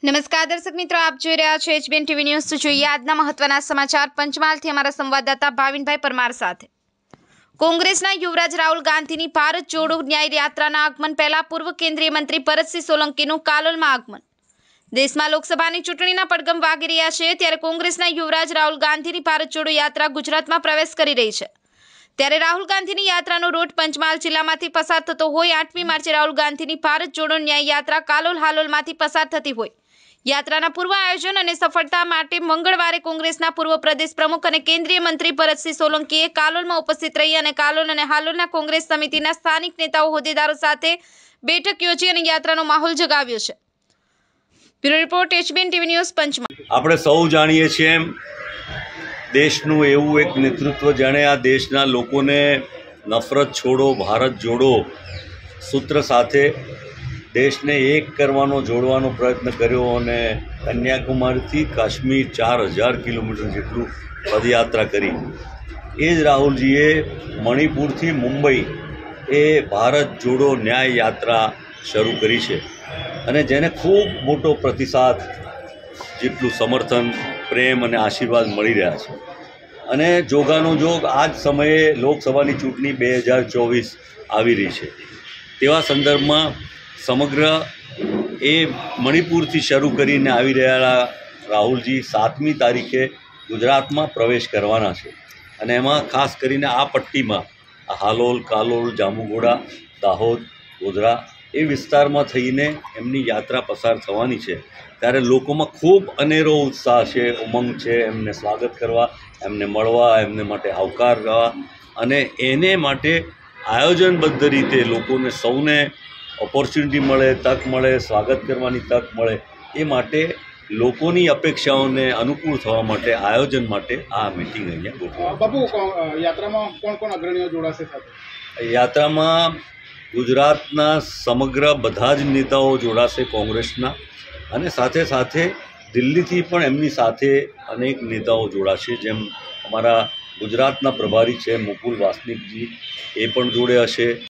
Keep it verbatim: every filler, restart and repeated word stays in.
નમસ્કાર દર્શક મિત્રો, આપ જોઈ રહ્યા છો એચબીએન ટીવી ન્યૂઝ। તો જોઈએ આજના મહત્વના સમાચાર પંચમહાલથી અમારા સંવાદદાતા ભાવિનભાઈ પરમાર સાથે। કોંગ્રેસના યુવરાજ રાહુલ ગાંધીની ભારત જોડો ન્યાય યાત્રાના આગમન પહેલા પૂર્વ કેન્દ્રીય મંત્રી ભરતસિંહ સોલંકીનું કાલોલમાં આગમન। દેશમાં લોકસભાની ચૂંટણીના પડઘમ વાગી રહ્યા છે, ત્યારે કોંગ્રેસના યુવરાજ રાહુલ ગાંધીની ભારત જોડો યાત્રા ગુજરાતમાં પ્રવેશ કરી રહી છે। ત્યારે રાહુલ ગાંધીની યાત્રાનો રૂટ પંચમહાલ જિલ્લામાંથી પસાર થતો હોય આઠમી માર્ચે રાહુલ ગાંધીની ભારત જોડો ન્યાય યાત્રા કાલોલ હાલોલમાંથી પસાર થતી હોય। યાત્રાના પૂર્વ આયોજન અને સફળતા માટે મંગળવારે કોંગ્રેસના પૂર્વ પ્રદેશ પ્રમુખ અને કેન્દ્રીય મંત્રી ભરતસિંહ સોલંકીએ કાલોલમાં ઉપસ્થિત રહી અને કાલોલ અને હાલોલના કોંગ્રેસ સમિતિના સ્થાનિક નેતાઓ હોદ્દેદારો સાથે બેઠક યોજી અને યાત્રાનો માહોલ જગાવ્યો છે। Bureau report HBN TV news Panchmahal. આપણે સૌ જાણીએ છીએ એમ દેશનું એવું એક નેતૃત્વ જેણે આ દેશના લોકોને નફરત છોડો ભારત જોડો સૂત્ર સાથે દેશને એક કરવાનો જોડવાનો પ્રયત્ન કર્યો અને કન્યાકુમારીથી કાશ્મીર ચાર હજાર કિલોમીટર જેટલું પદયાત્રા કરી। એ જ રાહુલજીએ મણિપુરથી મુંબઈ એ ભારત જોડો ન્યાય યાત્રા શરૂ કરી છે અને જેને ખૂબ મોટો પ્રતિસાદ જેટલું સમર્થન પ્રેમ અને આશીર્વાદ મળી રહ્યા છે। અને જોગાનો જોગ આ જ સમયે લોકસભાની ચૂંટણી બે હજાર ચોવીસ આવી રહી છે, તેવા સંદર્ભમાં સમગ્ર એ મણિપુરથી શરૂ કરીને આવી રહેલા રાહુલજી સાતમી તારીખે ગુજરાતમાં પ્રવેશ કરવાના છે અને એમાં ખાસ કરીને આ પટ્ટીમાં હાલોલ, કાલોલ, જામુગોડા, દાહોદ, ગોધરા એ વિસ્તારમાં થઈને એમની યાત્રા પસાર થવાની છે। ત્યારે લોકોમાં ખૂબ અનેરો ઉત્સાહ છે, ઉમંગ છે એમને સ્વાગત કરવા, એમને મળવા, એમને માટે આવકાર કરવા અને એને માટે આયોજનબદ્ધ રીતે લોકોને સૌને ઓપોર્ચ્યુનિટી મળે, તક મળે, સ્વાગત કરવાની તક મળે, એ માટે લોકોની અપેક્ષાઓને અનુકૂળ થવા માટે આયોજન માટે આ મિટિંગ અહીંયા ગોઠવાઈ। બાપુ, યાત્રામાં કોણ કોણ અગ્રણીઓ જોડાશે સાથે? યાત્રામાં ગુજરાતના સમગ્ર બધા જ નેતાઓ જોડાશે કોંગ્રેસના અને સાથે સાથે દિલ્હીથી પણ એમની સાથે અનેક નેતાઓ જોડાશે। જેમ અમારા ગુજરાતના પ્રભારી છે મુકુલ વાસનિકજી, એ પણ જોડે હશે।